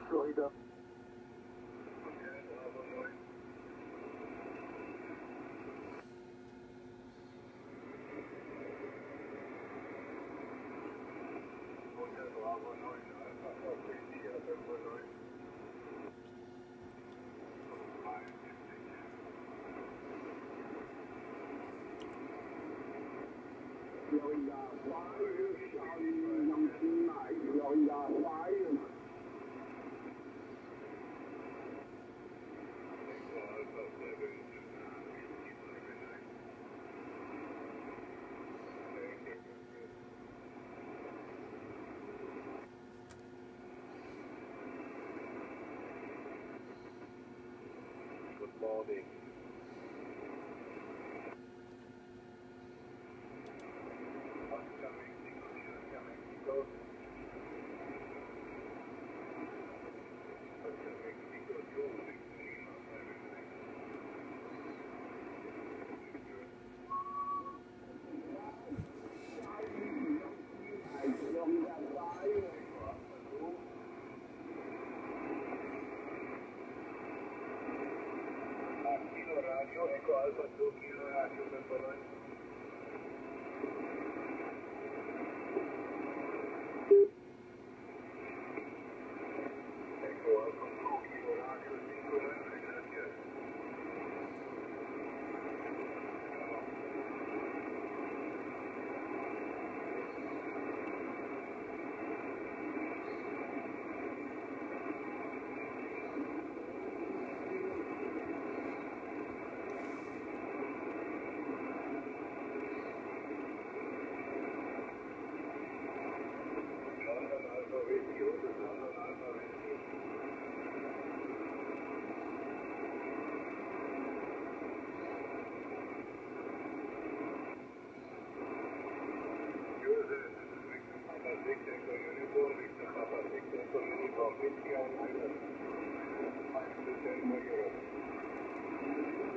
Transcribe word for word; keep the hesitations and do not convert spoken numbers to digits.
Florida. Florida five, Charlie Yankee Mike, Florida five. Good morning. Kilo radio, Echo Alpha two, Kilo radio, November nine. Echo Alpha two, Kilo radio, cinco nueve, gracias. London Alpha veintiocho, London Alpha veintiocho. Joseph, Victor Papa six, Echo Uniform, Victor Papa six, Echo Uniform, Whiskey Island. five to ten,